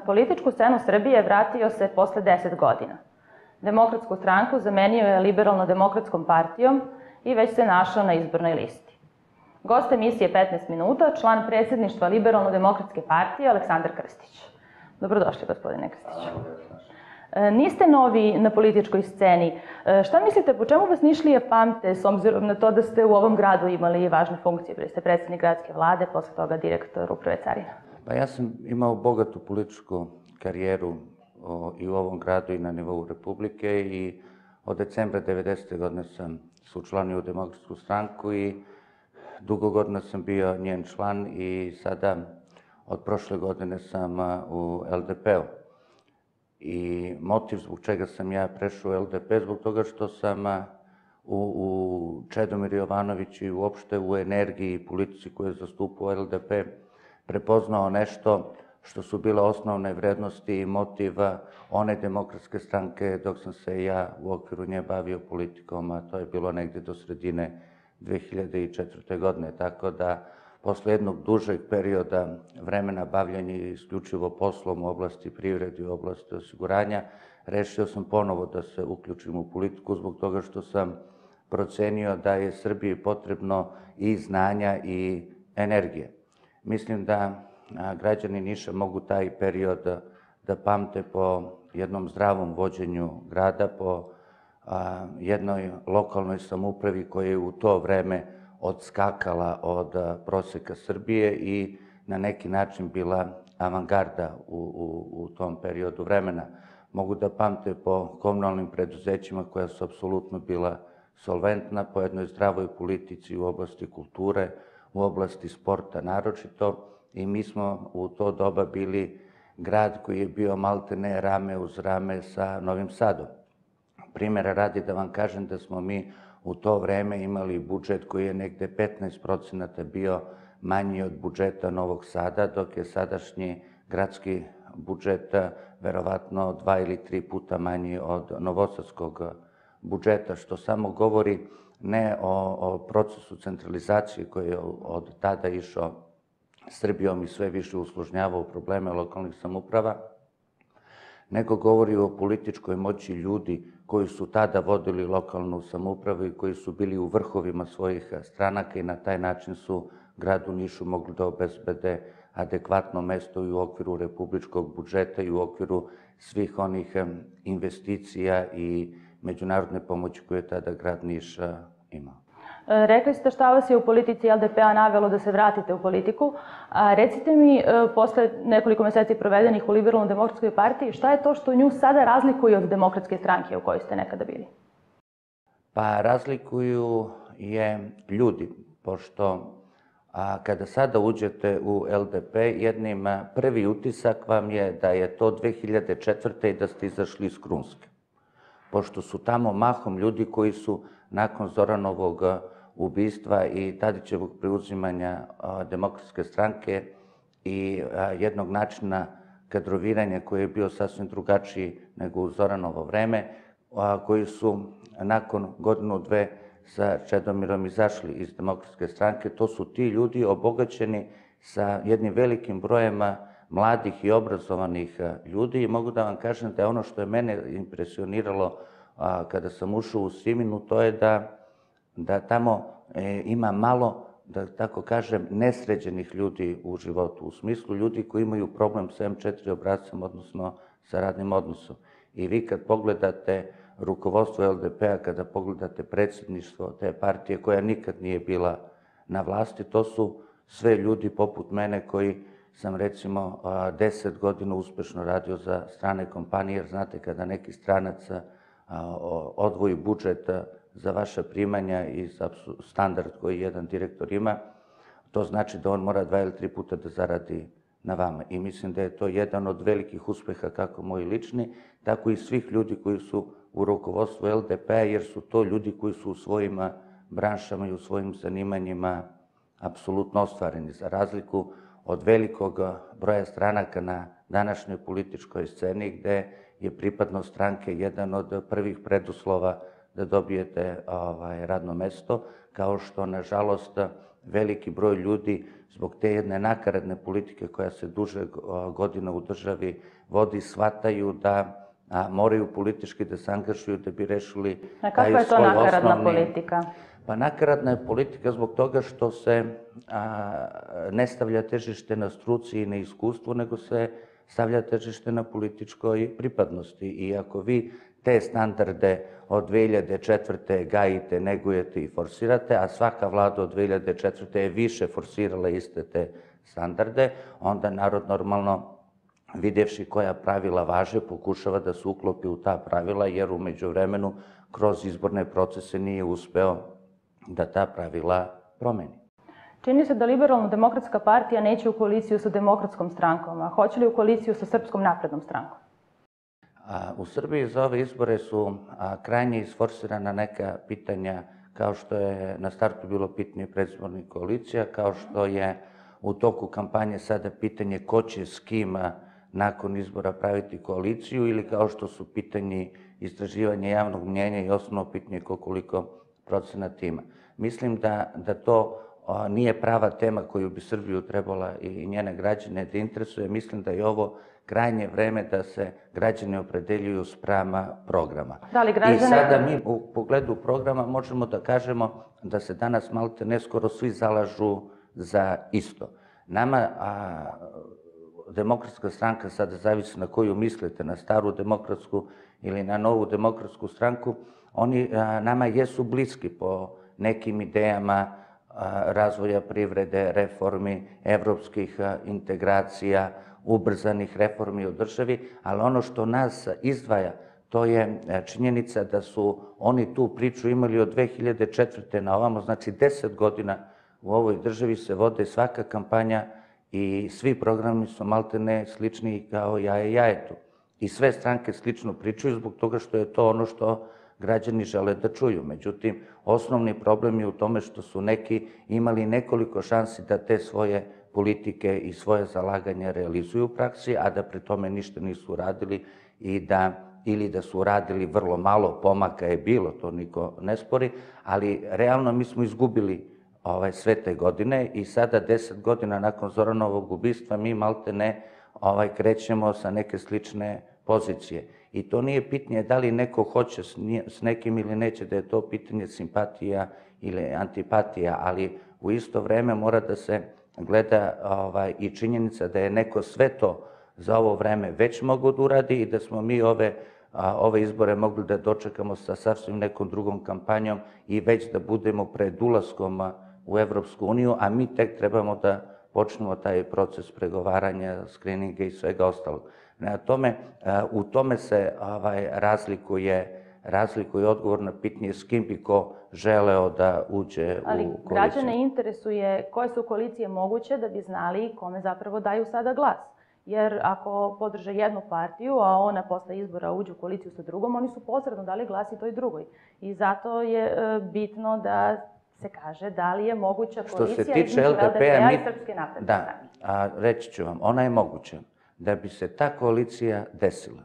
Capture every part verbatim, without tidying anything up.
političku scenu Srbije vratio se posle deset godina. Demokratsku stranku zamenio je Liberalno-demokratskom partijom i već se našao na izbornoj listi. Gost emisije petnaest minuta, član predsjedništva Liberalno-demokratske partije, Aleksandar Krstić. Dobrodošli, gospodine Krstiću. Niste novi na političkoj sceni. Šta mislite, po čemu vas Nišlije pamte, s obzirom na to da ste u ovom gradu imali važne funkcije? Bili ste predsjednik gradske vlade, posle toga direktor Uprave carina. Pa ja sam imao bogatu političku karijeru i u ovom gradu i na nivou Republike i od decembra devedesete godine sam se učlanio u Demokratsku stranku i dugo godina sam bio njen član i sada od prošle godine sam u el de pe-u. I motiv zbog čega sam ja prešao u el de pe, zbog toga što sam u, u Čedomir Jovanović i uopšte u energiji i politici koju je zastupao el de pe prepoznao nešto što su bile osnovne vrednosti i motiva one demokratske stranke dok sam se ja u okviru nje bavio politikom, a to je bilo negde do sredine dve hiljade četvrte. godine. Tako da, posle jednog dužeg perioda vremena bavljanja isključivo poslom u oblasti privrede i u oblasti osiguranja, rešio sam ponovo da se uključim u politiku zbog toga što sam procenio da je Srbiji potrebno i znanja i energije. Mislim da građani Niša mogu taj period da pamte po jednom zdravom vođenju grada, po jednoj lokalnoj samoupravi koja je u to vreme odskakala od proseka Srbije i na neki način bila avangarda u, u, u tom periodu vremena. Mogu da pamte po komunalnim preduzećima koja su apsolutno bila solventna, po jednoj zdravoj politici u oblasti kulture, u oblasti sporta naročito, i mi smo u to doba bili grad koji je bio maltene rame uz rame sa Novim Sadom. Primera radi da vam kažem da smo mi u to vreme imali budžet koji je negde petnaest procenata bio manji od budžeta Novog Sada, dok je sadašnji gradski budžet verovatno dva ili tri puta manji od novosadskog budžeta, što samo govori ne o, o procesu centralizacije koji je od tada išao Srbijom i sve više usložnjavao probleme lokalnih samouprava, nego govori o političkoj moći ljudi koji su tada vodili lokalnu samoupravu i koji su bili u vrhovima svojih stranaka i na taj način su gradu Nišu mogli da obezbede adekvatno mesto i u okviru republičkog budžeta i u okviru svih onih investicija i međunarodne pomoći koje je tada grad Niš imao. Rekli ste šta vas je u politici el de pe-a navelo da se vratite u politiku. A recite mi, posle nekoliko meseci provedenih u Liberalno-demokratskoj partiji, šta je to što nju sada razlikuje od demokratske stranke u kojoj ste nekada bili? Pa razlikuju je ljudi, pošto a, kada sada uđete u el de pe, jednim prvi utisak vam je da je to dve hiljade četvrte. i da ste izašli iz Krunske. Pošto su tamo mahom ljudi koji su nakon Zoranovog ubistva i Tadićevog preuzimanja demokratske stranke i jednog načina kadroviranja koji je bio sasvim drugačiji nego u Zoranovo vreme, koji su nakon godinu dve sa Čedomirom izašli iz demokratske stranke, to su ti ljudi obogaćeni sa jednim velikim brojem mladih i obrazovanih ljudi i mogu da vam kažem da je ono što je mene impresioniralo kada sam ušao u Siminu, to je da, da tamo e, ima malo, da tako kažem, nesređenih ljudi u životu, u smislu ljudi koji imaju problem sa em četiri obrascem, odnosno sa radnim odnosom. I vi kad pogledate rukovodstvo el de pe-a, kada pogledate predsjedništvo te partije koja nikad nije bila na vlasti, to su sve ljudi poput mene koji sam recimo deset godina uspešno radio za strane kompanije, jer znate kada neki stranac odvoji budžet za vaša primanja i za standard koji jedan direktor ima, to znači da on mora dva ili tri puta da zaradi na vama. I mislim da je to jedan od velikih uspeha kako moji lični, tako i svih ljudi koji su u rukovodstvu el de pe-a, jer su to ljudi koji su u svojim branšama i u svojim zanimanjima apsolutno ostvareni, za razliku od velikog broja stranaka na današnjoj političkoj sceni, gde je pripadnost stranke jedan od prvih preduslova da dobijete ovaj, radno mesto, kao što, nažalost, veliki broj ljudi zbog te jedne nakaradne politike koja se duže godina u državi vodi, shvataju da a, moraju politički da se angažuju da bi rešili taj svoj osnovni... A kakva je to nakaradna politika? Pa nakaradna je politika zbog toga što se a, ne stavlja težište na struci i na iskustvu, nego se stavlja težište na političkoj pripadnosti. I ako vi te standarde od dve hiljade četvrte gajite, negujete i forsirate, a svaka vlada od dve hiljade četvrte je više forsirala iste te standarde, onda narod normalno, vidjevši koja pravila važe, pokušava da se uklopi u ta pravila, jer u međuvremenu kroz izborne procese nije uspeo da ta pravila promeni. Čini se da Liberalno-demokratska partija neće u koaliciju sa Demokratskom strankom, a hoće li u koaliciju sa Srpskom naprednom strankom? U Srbiji za ove izbore su krajnje isforsirana neka pitanja, kao što je na startu bilo pitanje predizbornih koalicija, kao što je u toku kampanje sada pitanje ko će s kim nakon izbora praviti koaliciju, ili kao što su pitanje istraživanja javnog mnjenja i osnovno pitanje koliko procenata ima. Mislim da, da to nije prava tema koju bi Srbiju trebala i njene građane da interesuje. Mislim da je ovo krajnje vreme da se građani opredeljuju sprama programa. Da li građane... I sada mi u pogledu programa možemo da kažemo da se danas malte ne skoro svi zalažu za isto. Nama a, Demokratska stranka, sada zavisi na koju mislite, na staru demokratsku ili na novu demokratsku stranku, oni a, nama jesu bliski po nekim idejama a, razvoja privrede, reformi, evropskih a, integracija, ubrzanih reformi u državi, ali ono što nas izdvaja, to je činjenica da su oni tu priču imali od dve hiljade četvrte na ovamo, znači deset godina u ovoj državi se vode svaka kampanja i svi programi su maltene slični kao jaje jajetu. I sve stranke slično pričaju zbog toga što je to ono što građani žele da čuju. Međutim, osnovni problem je u tome što su neki imali nekoliko šansi da te svoje politike i svoje zalaganja realizuju u praksi, a da pri tome ništa nisu uradili i da, ili da su uradili vrlo malo, pomaka je bilo, to niko ne spori, ali realno mi smo izgubili ovaj, sve te godine i sada deset godina nakon Zoranovog ubistva mi malte ne ovaj, krećemo sa neke slične pozicije. I to nije pitanje da li neko hoće s nekim ili neće, da je to pitanje simpatija ili antipatija, ali u isto vreme mora da se gleda ovaj, i činjenica da je neko sve to za ovo vreme već mogao da uradi i da smo mi ove, a, ove izbore mogli da dočekamo sa sasvim nekom drugom kampanjom i već da budemo pred ulaskom u Evropsku uniju, a mi tek trebamo da počnemo taj proces pregovaranja, skrininga i svega ostalog. Na tome, u tome se ovaj, razlikuje razlikuje odgovor na pitanje s kim bi ko želeo da uđe u koaliciju. Ali građane interesuje koje su koalicije moguće da bi znali kome zapravo daju sada glas. Jer ako podrže jednu partiju, a ona posle izbora uđe u koaliciju sa drugom, oni su posredno dali glas i toj drugoj. I zato je bitno da se kaže da li je moguća koalicija između L D P-a i Srpske napredne stranke. Da, reći ću vam, ona je moguća. Da bi se ta koalicija desila,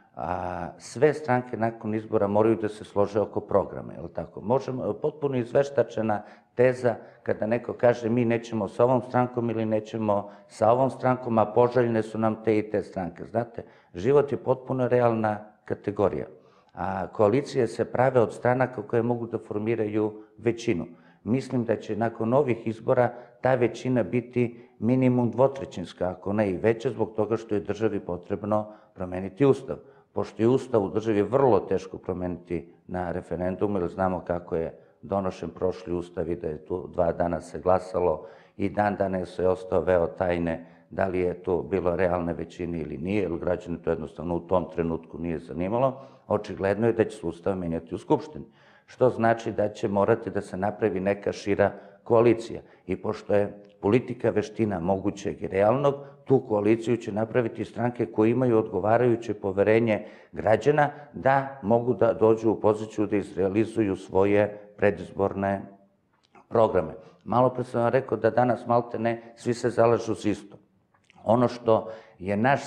a sve stranke nakon izbora moraju da se slože oko programa, je li tako? Možemo, potpuno izveštačena teza kada neko kaže mi nećemo sa ovom strankom ili nećemo sa ovom strankom, a poželjne su nam te i te stranke. Znate, život je potpuno realna kategorija. A koalicije se prave od stranaka koje mogu da formiraju većinu. Mislim da će nakon ovih izbora ta većina biti minimum dvotrećinska, ako ne i veća, zbog toga što je državi potrebno promeniti ustav. Pošto je ustav u državi vrlo teško promeniti na referendumu, jer znamo kako je donošen prošli ustav i da je tu dva dana se glasalo i dan danas je ostao veo tajne da li je to bilo realne većine ili nije, jer građani to jednostavno u tom trenutku nije zanimalo. Očigledno je da će se ustav menjati u Skupštini, što znači da će morati da se napravi neka šira koalicija. I pošto je politika veština mogućeg i realnog, tu koaliciju će napraviti stranke koje imaju odgovarajuće poverenje građana da mogu da dođu u poziciju da izrealizuju svoje predizborne programe. Malo pre sam vam rekao da danas malte ne svi se zalažu za isto. Ono što je naš stav,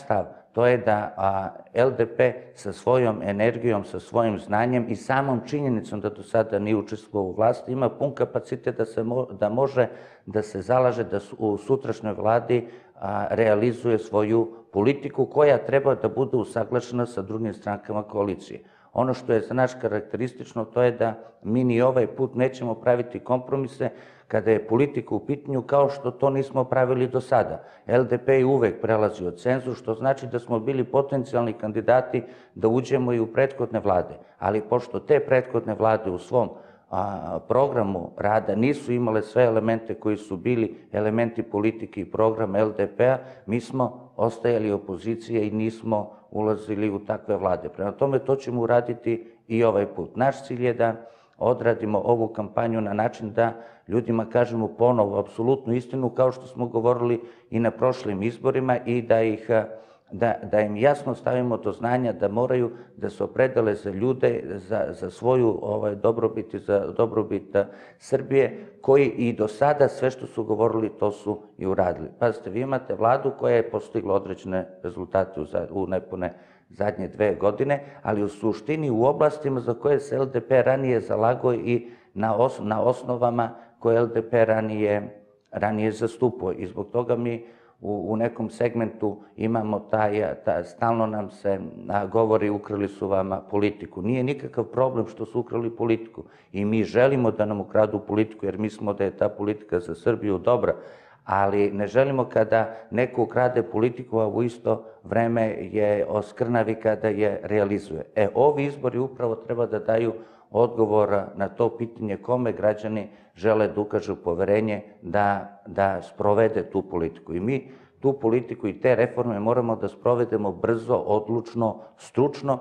to je da L D P sa svojom energijom, sa svojim znanjem i samom činjenicom da do sada nije učestvovao u vlasti ima pun kapacitet da, se mo, da može da se zalaže da u sutrašnjoj vladi a, realizuje svoju politiku koja treba da bude usaglašena sa drugim strankama koalicije. Ono što je za naš karakteristično, to je da mi ni ovaj put nećemo praviti kompromise kada je politika u pitanju kao što to nismo pravili do sada. L D P je uvek prelazio cenzus, što znači da smo bili potencijalni kandidati da uđemo i u prethodne vlade. Ali pošto te prethodne vlade u svom a, programu rada nisu imale sve elemente koji su bili elementi politike i programa L D P-a, mi smo ostajali opozicije i nismo ulazili u takve vlade. Prema tome, to ćemo uraditi i ovaj put. Naš cilj je da odradimo ovu kampanju na način da ljudima kažemo ponovo apsolutnu istinu, kao što smo govorili i na prošlim izborima, i da, ih, da, da im jasno stavimo do znanja da moraju da se opredele za ljude, za, za svoju ovaj, dobrobit i za dobrobit Srbije, koji i do sada sve što su govorili, to su i uradili. Pazite, vi imate vladu koja je postigla određene rezultate u, u nepune zadnje dve godine, ali u suštini u oblastima za koje se L D P ranije zalagao i na, os, na osnovama koje L D P ranije, ranije zastupao. I zbog toga mi u, u nekom segmentu imamo taj, taj, stalno nam se a, govori ukrali su vama politiku. Nije nikakav problem što su ukrali politiku i mi želimo da nam ukradu politiku jer mislimo da je ta politika za Srbiju dobra, ali ne želimo kada neko ukrade politiku, a u isto vreme je oskrnavi kada je realizuje. E, ovi izbori upravo treba da daju odgovor na to pitanje kome građani žele da ukažu poverenje da, da sprovede tu politiku. I mi tu politiku i te reforme moramo da sprovedemo brzo, odlučno, stručno,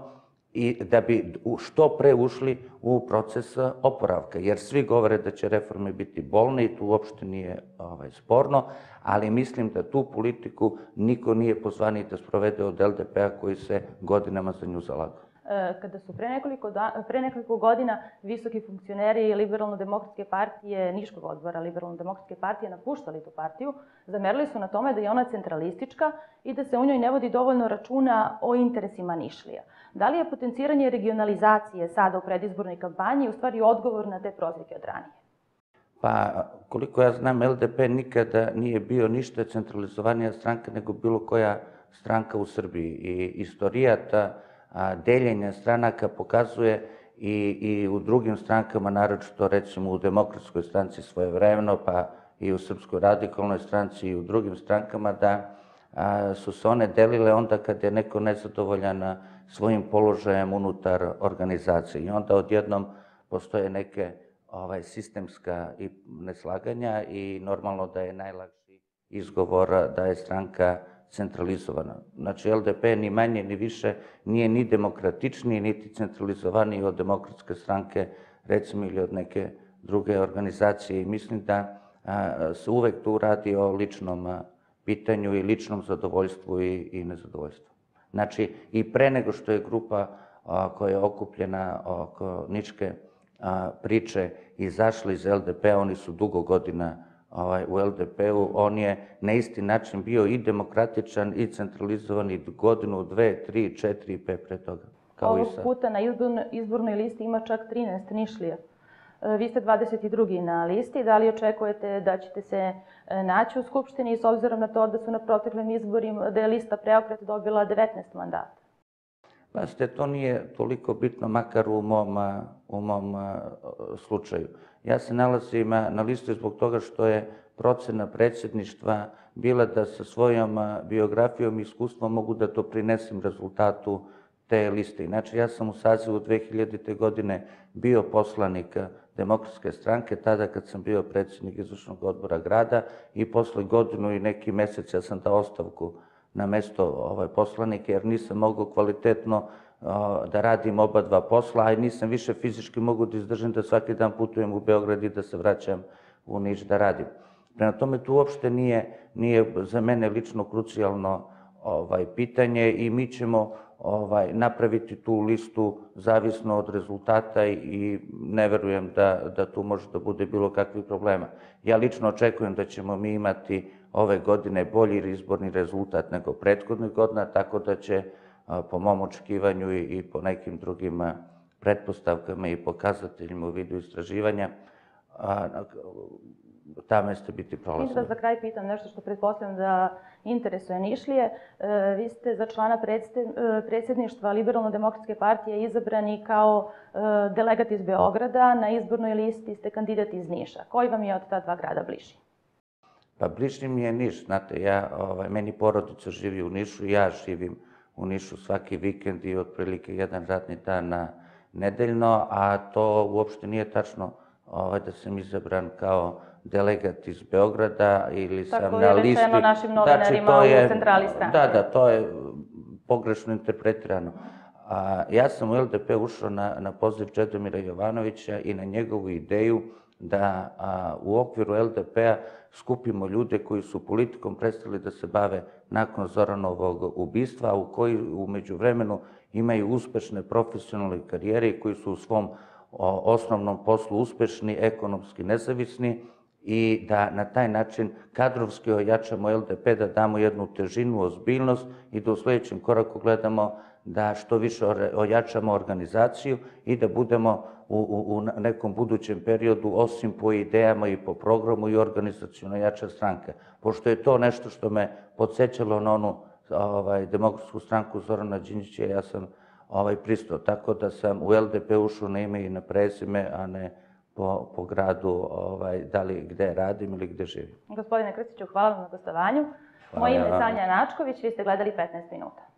i da bi što pre ušli u proces oporavka, jer svi govore da će reforme biti bolne i tu uopšte nije ovaj, sporno, ali mislim da tu politiku niko nije pozvaniji da sprovede od L D P-a koji se godinama za nju zalagao. Kada su pre nekoliko, da, pre nekoliko godina visoki funkcioneri Liberalno-demokratske partije, Niškog odbora Liberalno-demokratske partije napuštali tu partiju, zamerili su na tome da je ona centralistička i da se u njoj ne vodi dovoljno računa o interesima Nišlija. Da li je potenciranje regionalizacije sada u predizbornoj kampanji u stvari odgovor na te prozivke od ranije? Pa, koliko ja znam, L D P nikada nije bio ništa centralizovanija stranka nego bilo koja stranka u Srbiji. I istorijata a, deljenja stranaka pokazuje i, i u drugim strankama, naročito recimo u Demokratskoj stranci svojevremeno, pa i u Srpskoj radikalnoj stranci i u drugim strankama, da a, su se one delile onda kad je neko nezadovoljan svojim položajem unutar organizacije. I onda odjednom postoje neke ovaj, sistemska i neslaganja i normalno da je najlakši izgovor da je stranka centralizovana. Znači, L D P ni manje ni više nije ni demokratičniji, niti centralizovaniji od Demokratske stranke, recimo, ili od neke druge organizacije. I mislim da a, se uvek tu radi o ličnom a, pitanju i ličnom zadovoljstvu i, i nezadovoljstvu. Znači, i pre nego što je grupa a, koja je okupljena oko Niške a, priče izašla iz L D P-a, oni su dugo godina ovaj, u L D P-u, on je na isti način bio i demokratičan i centralizovan i godinu, dve, tri, četiri, pet pre toga. Kao Ovog puta na izbornoj, izbornoj listi ima čak trinaest Nišlija. Vi ste dvadeset drugi na listi. Da li očekujete da ćete se naći u Skupštini s obzirom na to da su na proteklim izborima, da je lista Preokret dobila devetnaest mandata? Pa ste, to nije toliko bitno, makar u mom, u mom slučaju. Ja se nalazim na listi zbog toga što je procena predsjedništva bila da sa svojom biografijom i iskustvom mogu da to prinesem rezultatu te liste. Inače, ja sam u sazivu dve hiljadite. godine bio poslanik Demokratske stranke, tada kad sam bio predsjednik izvršnog odbora grada, i posle godinu i neki mesec ja sam dao ostavku na mesto ovaj, poslanike, jer nisam mogao kvalitetno o, da radim oba dva posla, a nisam više fizički mogu da izdržim da svaki dan putujem u Beograd i da se vraćam u Niš da radim. Prema tome, tu uopšte nije, nije za mene lično krucijalno ovaj, pitanje i mi ćemo ovaj, napraviti tu listu zavisno od rezultata i ne verujem da, da tu može da bude bilo kakvih problema. Ja lično očekujem da ćemo mi imati ove godine bolji izborni rezultat nego prethodnih godina, tako da će po mom očekivanju i, i po nekim drugim pretpostavkama i pokazateljima u vidu istraživanja a, ta mesta biti prolazna. Da za kraj pitam nešto što pretpostavljam da interesuje Nišlije. E, vi ste za člana predsjedništva Liberalno-demokratske partije izabrani kao e, delegat iz Beograda, na izbornoj listi ste kandidat iz Niša. Koji vam je od ta dva grada bliži? Pa bližnji mi je Niš, znate, ja, ovaj, meni porodica živi u Nišu, ja živim u Nišu svaki vikend i otprilike jedan radni dan na nedeljno, a to uopšte nije tačno ovaj, da sam izabran kao delegat iz Beograda ili sam na listi. Tako je rečeno našim novinarima u centrali stranke. Da, da, to je pogrešno interpretirano. A, ja sam u L D P ušao na, na poziv Čedomira Jovanovića i na njegovu ideju da a, u okviru L D P-a skupimo ljude koji su politikom prestali da se bave nakon Zoranovog ubistva, u koji u međuvremenu imaju uspešne profesionalne karijere i koji su u svom o, osnovnom poslu uspešni, ekonomski nezavisni i da na taj način kadrovski ojačamo L D P, da damo jednu težinu, ozbiljnost i da u sledećem koraku gledamo da što više ojačamo organizaciju i da budemo u, u, u nekom budućem periodu, osim po idejama i po programu, i organizacijono jača stranka. Pošto je to nešto što me podsjećalo na onu ovaj, demokratsku stranku Zorana Đinđića, ja sam ovaj, pristao. Tako da sam u L D P ušao na ime i na prezime, a ne po, po gradu, ovaj, da li gde radim ili gde živim. Gospodine Krstiću, hvala vam na gostovanju. Moje ime je Sanja Načković, vi ste gledali petnaest minuta.